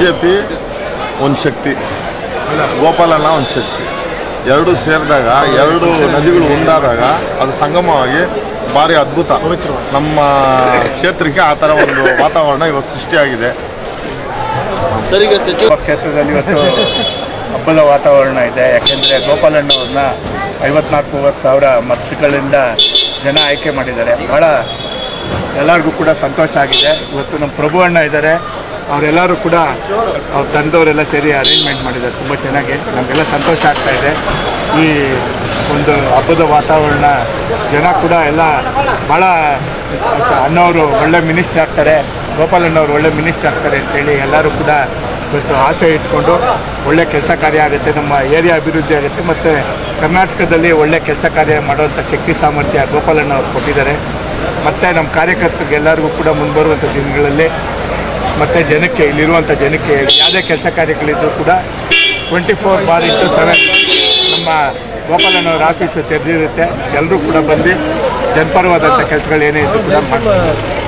BJP ಒಂದು ಶಕ್ತಿ, ಗೋಪಾಲಣ್ಣ ಒಂದು ಶಕ್ತಿ, ಎರಡು ಸೇರಿದಾಗ ಎರಡು ನದಿಗಳು ಒಂದಾದಾಗ ಅದು ಸಂಗಮವಾಗಿ ಭಾರಿ ಅದ್ಭುತ. ನಮ್ಮ ಕ್ಷೇತ್ರಕ್ಕೆ ಆ ಥರ ಒಂದು ವಾತಾವರಣ ಇವತ್ತು ಸೃಷ್ಟಿಯಾಗಿದೆ. ಕ್ಷೇತ್ರದಲ್ಲಿ ಇವತ್ತು ಹಬ್ಬದ ವಾತಾವರಣ ಇದೆ. ಯಾಕೆಂದರೆ ಗೋಪಾಲಣ್ಣವ್ರನ್ನ 54,000 ಮತಗಳಿಂದ ಜನ ಆಯ್ಕೆ ಮಾಡಿದ್ದಾರೆ. ಭಾಳ ಎಲ್ಲರಿಗೂ ಕೂಡ ಸಂತೋಷ ಆಗಿದೆ. ಇವತ್ತು ನಮ್ಮ ಪ್ರಭು ಅಣ್ಣ ಇದ್ದಾರೆ, ಅವರೆಲ್ಲರೂ ಕೂಡ ಅವ್ರ ತಂದವರೆಲ್ಲ ಸೇರಿ ಅರೇಂಜ್ಮೆಂಟ್ ಮಾಡಿದ್ದಾರೆ ತುಂಬ ಚೆನ್ನಾಗಿ. ನಮಗೆಲ್ಲ ಸಂತೋಷ ಆಗ್ತಾಯಿದೆ. ಈ ಒಂದು ಹಬ್ಬದ ವಾತಾವರಣ ಜನ ಕೂಡ ಎಲ್ಲ ಭಾಳ ಅಣ್ಣವರು ಒಳ್ಳೆ ಮಿನಿಸ್ಟರ್ ಆಗ್ತಾರೆ, ಗೋಪಾಲಣ್ಣವ್ರು ಒಳ್ಳೆ ಮಿನಿಸ್ಟರ್ ಆಗ್ತಾರೆ ಅಂತೇಳಿ ಎಲ್ಲರೂ ಕೂಡ ಇವತ್ತು ಆಸೆ ಇಟ್ಕೊಂಡು ಒಳ್ಳೆ ಕೆಲಸ ಕಾರ್ಯ ಆಗುತ್ತೆ, ನಮ್ಮ ಏರಿಯಾ ಅಭಿವೃದ್ಧಿ ಆಗುತ್ತೆ ಮತ್ತು ಕರ್ನಾಟಕದಲ್ಲಿ ಒಳ್ಳೆ ಕೆಲಸ ಕಾರ್ಯ ಮಾಡೋವಂಥ ಶಕ್ತಿ ಸಾಮರ್ಥ್ಯ ಗೋಪಾಲಣ್ಣವ್ರು ಕೊಟ್ಟಿದ್ದಾರೆ. ಮತ್ತು ನಮ್ಮ ಕಾರ್ಯಕರ್ತರಿಗೆ ಎಲ್ಲರಿಗೂ ಕೂಡ ಮುಂಬರುವಂಥ ದಿನಗಳಲ್ಲಿ ಮತ್ತು ಜನಕ್ಕೆ ಇಲ್ಲಿರುವಂಥ ಜನಕ್ಕೆ ಯಾವುದೇ ಕೆಲಸ ಕಾರ್ಯಗಳಿದ್ದರೂ ಕೂಡ 24/7 ನಮ್ಮ ಗೋಪಾಲಣ್ಣವ್ರ ಆಫೀಸು ತೆರೆದಿರುತ್ತೆ. ಎಲ್ಲರೂ ಕೂಡ ಬಂದು ಜನಪರವಾದಂಥ ಕೆಲಸಗಳು ಏನೇ ಇದ್ದರೂ ಕೂಡ ಮಾಡ್ತಾರೆ.